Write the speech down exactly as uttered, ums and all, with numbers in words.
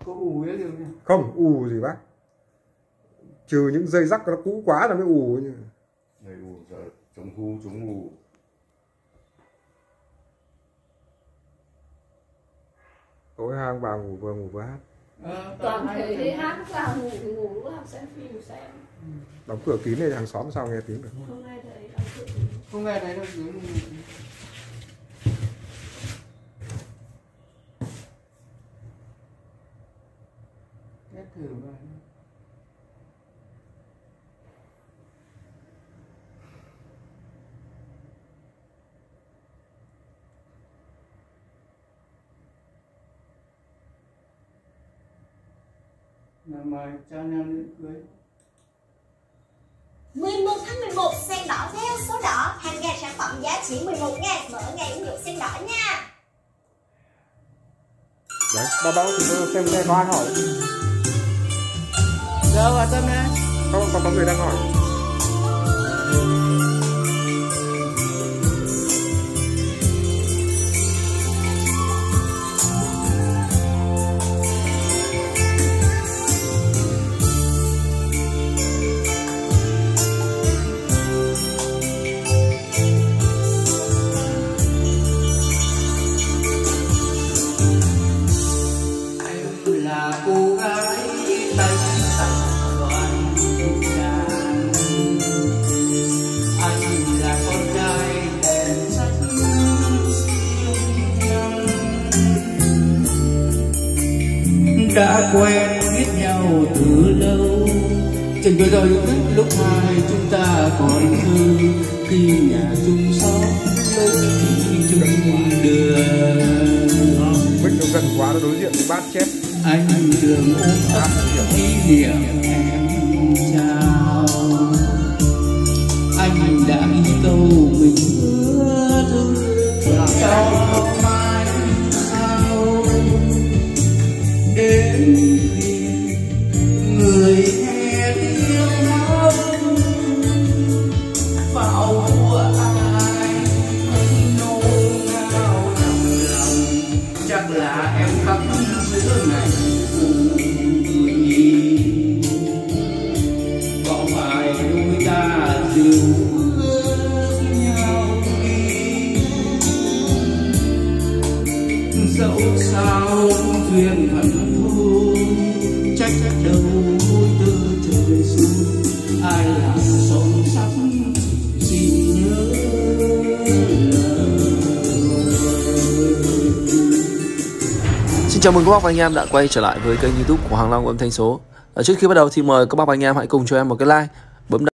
Có ù ấy được nhỉ? Không ù gì bác, trừ những dây rắc nó cũ quá là mới ù như Đây ù giờ chống hú chống ù. tối hang bà ngủ vừa ngủ vừa hát. Ờ, Toàn thể đi hát lúc nào ngủ thì ngủ, lúc nào xem phim xem. Đóng cửa kín này hàng xóm sao nghe tiếng được. Hôm nay thấy đóng cửa kín. không nghe thấy đâu dưới. Test thử vào. Là mời cho anh em đến cưới. mười một tháng mười một sen đỏ theo số đỏ, hàng ngàn sản phẩm giá chỉ mười một ngàn, mở ngay ứng dụng sen đỏ nha. Đấy, bao bao chúng tôi xem nghe có ai hỏi. Đâu vào Tâm đây? Không, có, có người đang hỏi. Là cô gái tay sạch đoàn tràn, anh là con trai đèn sắt đã quen biết nhau từ lâu. Trên bờ đồi lúc hai chúng ta còn thơ, khi nhà chung xóm lúc đi chung đường. Mic nó gần quá, nó đối diện với bát chép. Anh đường ôm ấp kỷ niệm em chào. Anh đã ghi câu mình hứa thương cho mai sau. Đến khi người nghe tiếng nói vào của ai nôn nao nằm lòng, chắc là em khóc giữa ngày có phải đôi ta dìu ước nhau đi, dẫu sao duyên phận thôi, trách đâu tơ trời xuống, ai làm son sắt xin nhớ. Xin chào mừng các bác và anh em đã quay trở lại với kênh YouTube của Hoàng Long Âm Thanh Số. Ở trước khi bắt đầu thì mời các bác và anh em hãy cùng cho em một cái like, bấm